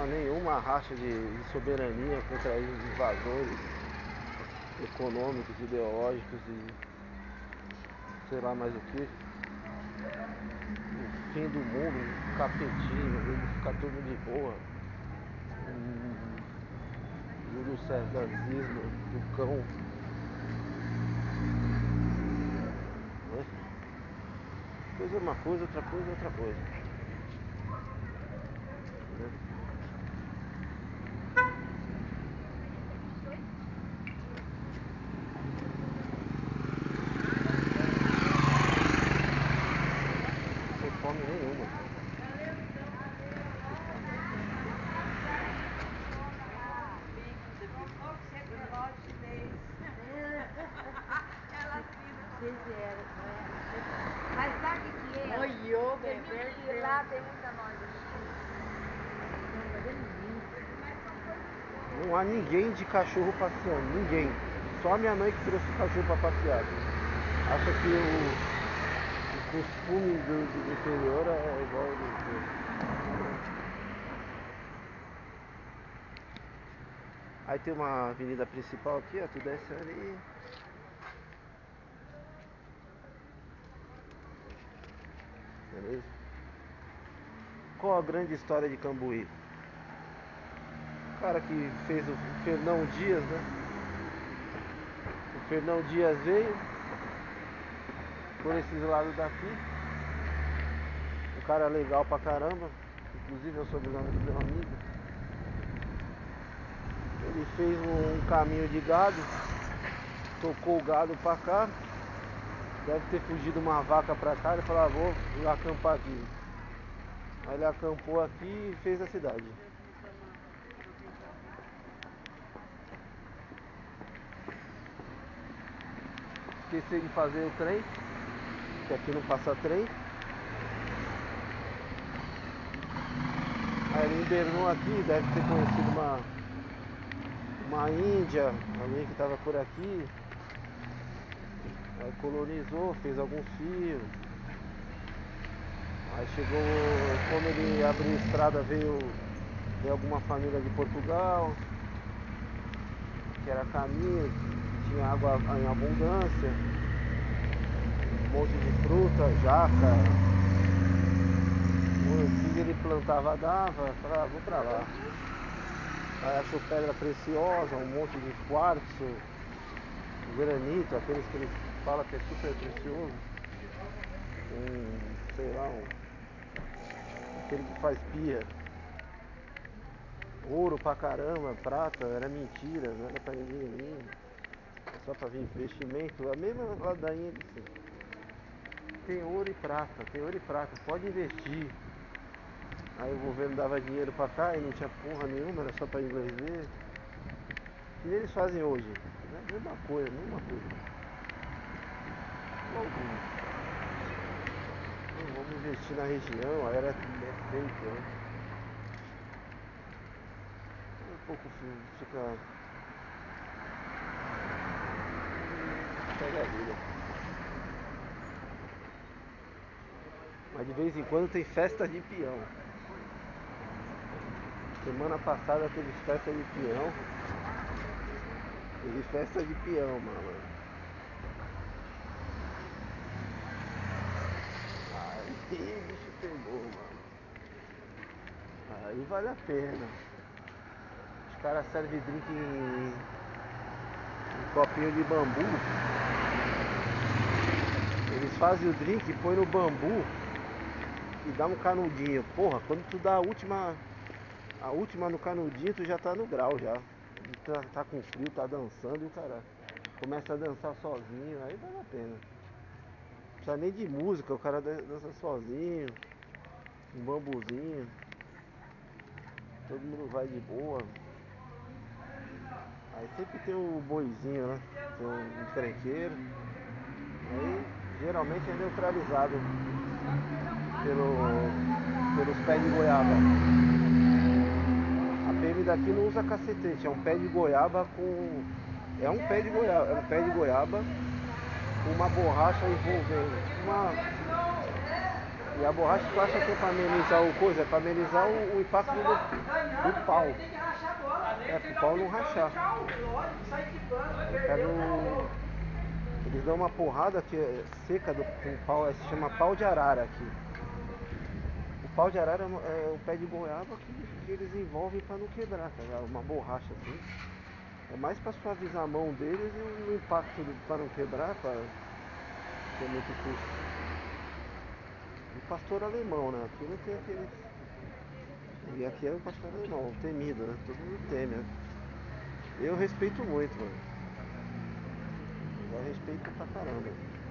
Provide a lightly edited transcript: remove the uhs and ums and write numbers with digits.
há nenhuma racha de soberania contra os invasores econômicos, ideológicos e sei lá mais o que. O fim do mundo, capetinho, ficar tudo de boa. Júlio Cesarismo do cão. Né? Coisa é uma coisa, outra coisa é outra coisa. Né? Sem fome nenhuma. Mas sabe o que é? Que lá tem muita noite. Não há ninguém de cachorro passeando, ninguém. Só a minha mãe que trouxe o cachorro pra passear. Acha que o costume do interior é igual ao do. Aí tem uma avenida principal aqui, ó, tu desce ali. Beleza? Qual a grande história de Cambuí? O cara que fez o Fernão Dias, né? O Fernão Dias veio por esses lados daqui. Um cara legal pra caramba. Inclusive é o sobrenome do meu amigo. Ele fez um caminho de gado, tocou o gado pra cá. Deve ter fugido uma vaca pra cá. Ele falou, vou acampar aqui. Aí ele acampou aqui e fez a cidade. Esqueci de fazer o trem, que aqui não passa trem. Aí ele invernou aqui, deve ter conhecido uma índia, alguém que estava por aqui. Aí colonizou, fez alguns fios. Aí chegou, como ele abriu estrada, veio alguma família de Portugal, que era caminho, tinha água em abundância, um monte de fruta, jaca, o que ele plantava dava, falava, vou pra lá. Aí achou pedra preciosa, um monte de quartzo, granito, aqueles que eles falam que é super precioso, sei lá, aquele que faz pia. Ouro pra caramba, prata, era mentira, não era pra ninguém vir, só pra vir investimento. A mesma ladainha de sempre. Tem ouro e prata, pode investir. Aí o governo dava dinheiro pra cá e não tinha porra nenhuma, era só pra inglês ver. Que nem eles fazem hoje, né? Mesma coisa. Vamos investir na região, aí era feito, né? Um pouco fica. Pega a vida. Mas de vez em quando tem festa de peão. Semana passada teve festa de peão. Teve festa de peão, mano. Aí o bicho pegou, mano. Aí vale a pena. Os caras servem drink em copinho de bambu. Eles fazem o drink, põe no bambu e dá um canudinho. Porra, quando tu dá a última no canudinho, tu já tá no grau já. Tá com frio, tá dançando e o cara começa a dançar sozinho, aí vale a pena. Não precisa nem de música, o cara dança sozinho, um bambuzinho, todo mundo vai de boa. Aí sempre tem o boizinho, né? Tem um encrenqueiro. Aí geralmente é neutralizado pelos pés de goiaba. A PM daqui não usa cacetete, é um pé de goiaba com. É um pé de goiaba com uma borracha envolvendo. E a borracha tu acha que é pra amenizar o coisa? É pra amenizar o impacto do pau. É, pro pau não rachar. Aí pega eles dão uma porrada que é seca com o pau, se chama pau de arara aqui. O pau de arara é o pé de goiaba que eles envolvem pra não quebrar, tá ligado? Uma borracha assim. É mais pra suavizar a mão deles e o impacto pra não quebrar, pra ter muito custo. O pastor alemão, né? Aqui não tem aquele. E aqui é o pastor alemão, o temido, né? Todo mundo teme, né? Eu respeito muito, mano. Eu respeito pra caramba.